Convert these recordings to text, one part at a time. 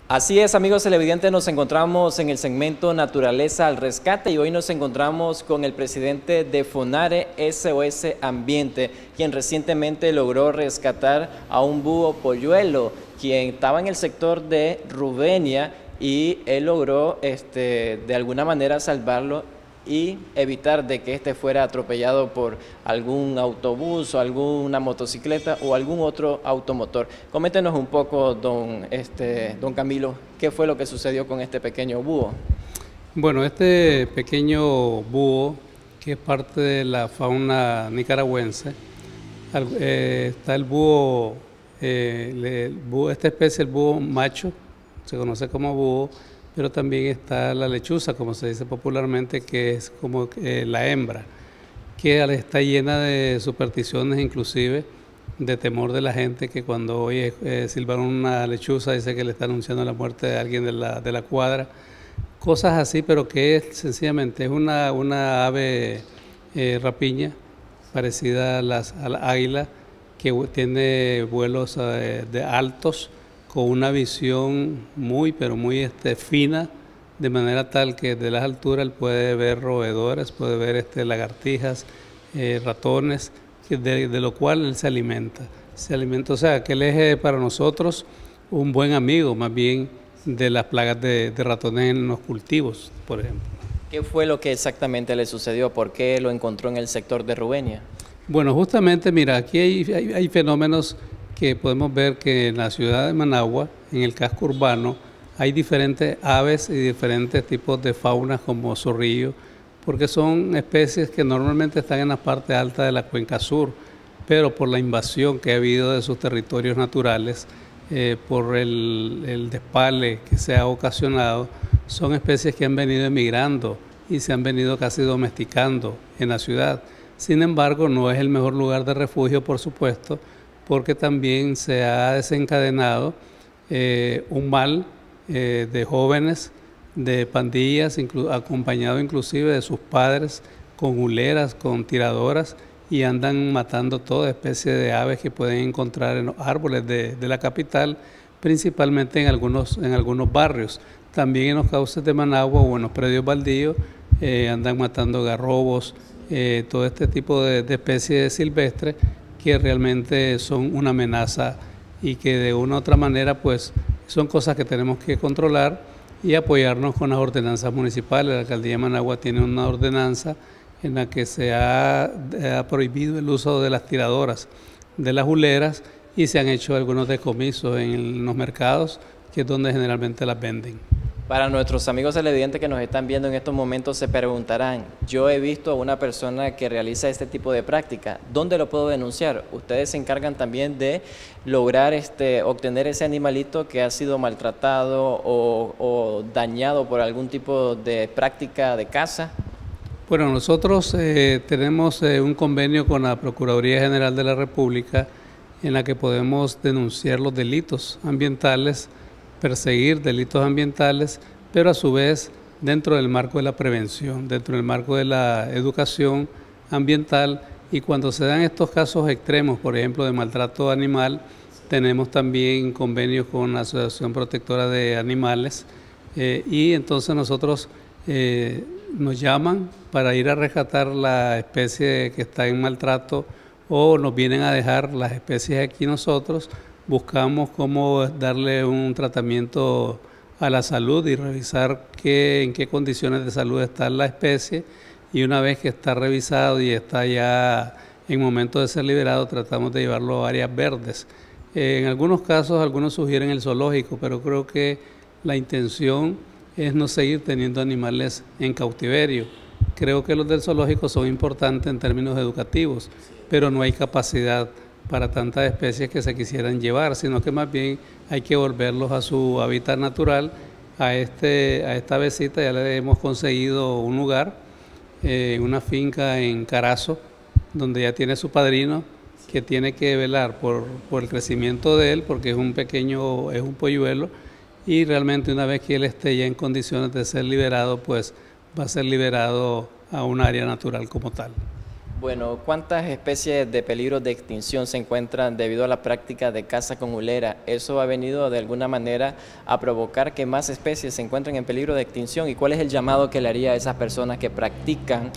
Así es, amigos televidentes, nos encontramos en el segmento Naturaleza al Rescate y hoy nos encontramos con el presidente de FONARE SOS Ambiente, quien recientemente logró rescatar a un búho polluelo, quien estaba en el sector de Rubenia, y él logró de alguna manera salvarlo y evitar de que este fuera atropellado por algún autobús o alguna motocicleta o algún otro automotor. Coméntenos un poco, don Camilo, ¿qué fue lo que sucedió con este pequeño búho? Bueno, este pequeño búho, que es parte de la fauna nicaragüense, está el búho, esta especie, el búho macho, se conoce como búho, pero también está la lechuza, como se dice popularmente, que es como la hembra, que está llena de supersticiones, inclusive de temor de la gente, que cuando oye silbar una lechuza dice que le está anunciando la muerte de alguien de la cuadra, cosas así, pero que sencillamente es una ave rapiña, parecida a la águila, que tiene vuelos de altos, con una visión pero muy fina, de manera tal que de las alturas él puede ver roedores, puede ver lagartijas, ratones, de lo cual él se alimenta. O sea, que él es para nosotros un buen amigo, más bien, de las plagas de ratones en los cultivos, por ejemplo. ¿Qué fue lo que exactamente le sucedió? ¿Por qué lo encontró en el sector de Rubenia? Bueno, justamente, mira, aquí hay fenómenos que podemos ver que en la ciudad de Managua, en el casco urbano, hay diferentes aves y diferentes tipos de faunas como zorrillo, porque son especies que normalmente están en la parte alta de la cuenca sur, pero por la invasión que ha habido de sus territorios naturales, por el despale que se ha ocasionado, son especies que han venido emigrando y se han venido casi domesticando en la ciudad. Sin embargo, no es el mejor lugar de refugio, por supuesto, porque también se ha desencadenado un mal de jóvenes, de pandillas, acompañado inclusive de sus padres, con huleras, con tiradoras, y andan matando toda especie de aves que pueden encontrar en los árboles de la capital, principalmente en algunos barrios. También en los cauces de Managua o en los predios baldíos andan matando garrobos, todo este tipo de especies silvestres, que realmente son una amenaza y que de una u otra manera pues son cosas que tenemos que controlar y apoyarnos con las ordenanzas municipales. La alcaldía de Managua tiene una ordenanza en la que se ha prohibido el uso de las tiradoras, de las huleras, y se han hecho algunos decomisos en los mercados, que es donde generalmente las venden. Para nuestros amigos televidentes que nos están viendo en estos momentos se preguntarán, yo he visto a una persona que realiza este tipo de práctica, ¿dónde lo puedo denunciar? Ustedes se encargan también de lograr obtener ese animalito que ha sido maltratado o dañado por algún tipo de práctica de caza. Bueno, nosotros tenemos un convenio con la Procuraduría General de la República en la que podemos denunciar los delitos ambientales, perseguir delitos ambientales, pero a su vez dentro del marco de la prevención, dentro del marco de la educación ambiental, y cuando se dan estos casos extremos, por ejemplo de maltrato animal, tenemos también convenios con la Asociación Protectora de Animales, y entonces nosotros nos llaman para ir a rescatar la especie que está en maltrato, o nos vienen a dejar las especies aquí nosotros. Buscamos cómo darle un tratamiento a la salud y revisar en qué condiciones de salud está la especie, y una vez que está revisado y está ya en momento de ser liberado, tratamos de llevarlo a áreas verdes. En algunos casos, algunos sugieren el zoológico, pero creo que la intención es no seguir teniendo animales en cautiverio. Creo que los del zoológico son importantes en términos educativos, pero no hay capacidad para tantas especies que se quisieran llevar, sino que más bien hay que volverlos a su hábitat natural. A esta avecita ya le hemos conseguido un lugar, una finca en Carazo, donde ya tiene su padrino, que tiene que velar por el crecimiento de él, porque es un polluelo, y realmente una vez que él esté ya en condiciones de ser liberado, pues va a ser liberado a un área natural como tal. Bueno, ¿cuántas especies de peligro de extinción se encuentran debido a la práctica de caza con hulera? Eso ha venido de alguna manera a provocar que más especies se encuentren en peligro de extinción. ¿Y cuál es el llamado que le haría a esas personas que practican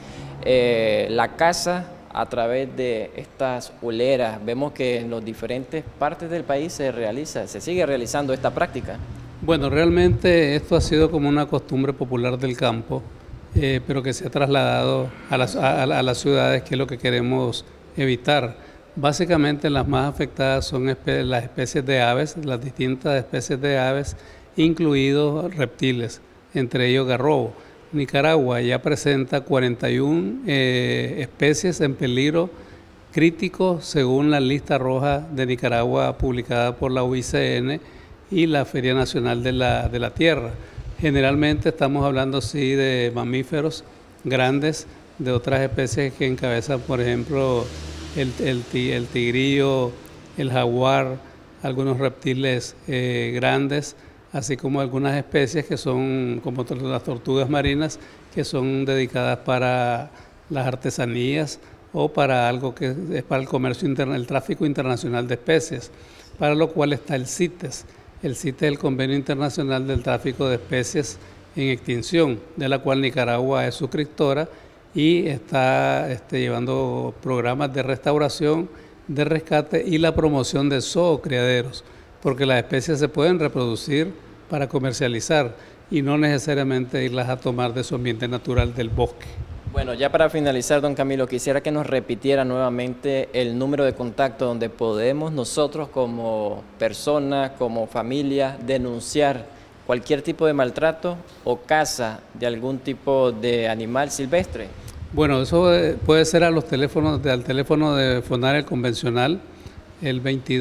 la caza a través de estas huleras? Vemos que en las diferentes partes del país se sigue realizando esta práctica. Bueno, realmente esto ha sido como una costumbre popular del campo. Pero que se ha trasladado a las ciudades, que es lo que queremos evitar. Básicamente las más afectadas son las especies de aves, las distintas especies de aves, incluidos reptiles, entre ellos garrobo. Nicaragua ya presenta 41 especies en peligro crítico según la lista roja de Nicaragua publicada por la UICN y la Feria Nacional de la Tierra. Generalmente estamos hablando sí de mamíferos grandes, de otras especies que encabezan, por ejemplo, el tigrillo, el jaguar, algunos reptiles grandes, así como algunas especies que son como las tortugas marinas, que son dedicadas para las artesanías o para algo que es para el comercio interno, el tráfico internacional de especies, para lo cual está el CITES. El CITES es el Convenio Internacional del Tráfico de Especies en Extinción, de la cual Nicaragua es suscriptora y está llevando programas de restauración, de rescate y la promoción de zoocriaderos, porque las especies se pueden reproducir para comercializar y no necesariamente irlas a tomar de su ambiente natural del bosque. Bueno, ya para finalizar, don Camilo, quisiera que nos repitiera nuevamente el número de contacto donde podemos nosotros como personas, como familia, denunciar cualquier tipo de maltrato o caza de algún tipo de animal silvestre. Bueno, eso puede ser al teléfono de FONARE convencional, el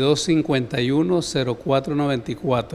2251-0494,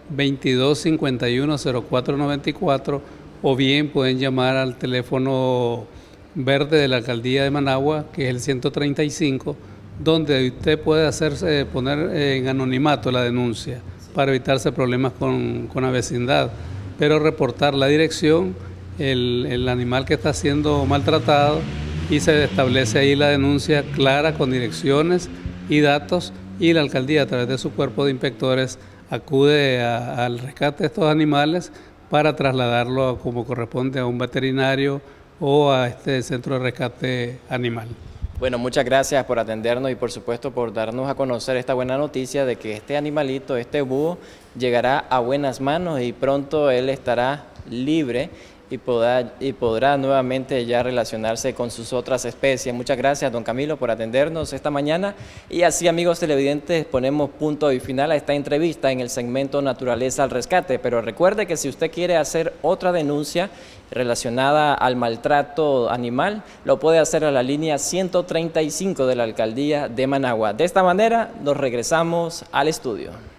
2251-0494, o bien pueden llamar al teléfono verde de la Alcaldía de Managua, que es el 135, donde usted puede poner en anonimato la denuncia para evitarse problemas con la vecindad, pero reportar la dirección, el animal que está siendo maltratado, y se establece ahí la denuncia clara con direcciones y datos, y la Alcaldía a través de su cuerpo de inspectores acude al rescate de estos animales para trasladarlo como corresponde a un veterinario o a este centro de rescate animal. Bueno, muchas gracias por atendernos y por supuesto por darnos a conocer esta buena noticia de que este animalito, este búho, llegará a buenas manos y pronto él estará libre y podrá nuevamente ya relacionarse con sus otras especies. Muchas gracias, don Camilo, por atendernos esta mañana. Y así, amigos televidentes, ponemos punto y final a esta entrevista en el segmento Naturaleza al Rescate. Pero recuerde que si usted quiere hacer otra denuncia relacionada al maltrato animal, lo puede hacer a la línea 135 de la Alcaldía de Managua. De esta manera, nos regresamos al estudio.